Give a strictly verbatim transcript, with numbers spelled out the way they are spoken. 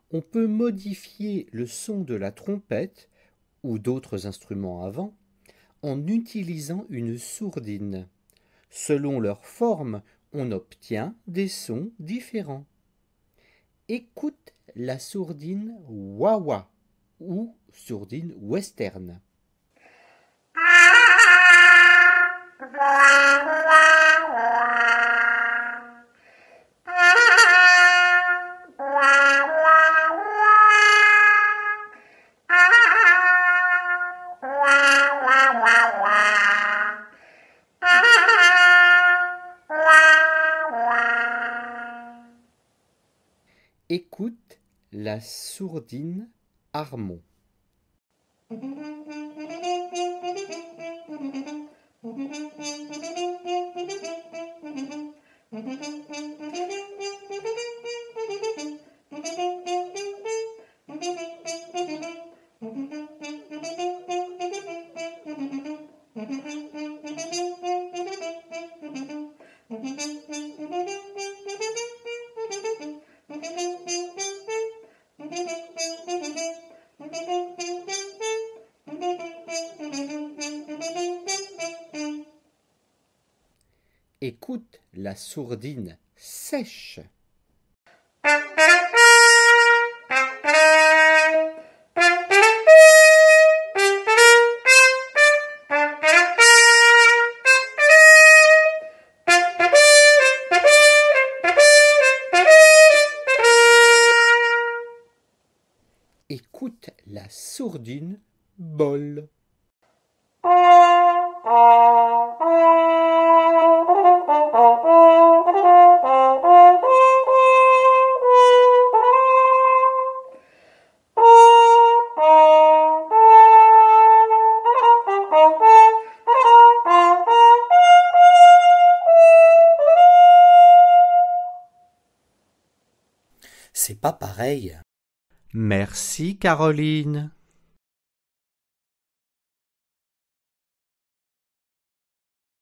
On peut modifier le son de la trompette ou d'autres instruments à vent en utilisant une sourdine. Selon leur forme, on obtient des sons différents. Écoute la sourdine wah-wah ou sourdine western. Écoute la sourdine harmon. Écoute la sourdine sèche. Écoute la sourdine bol. C'est pas pareil. Merci Caroline.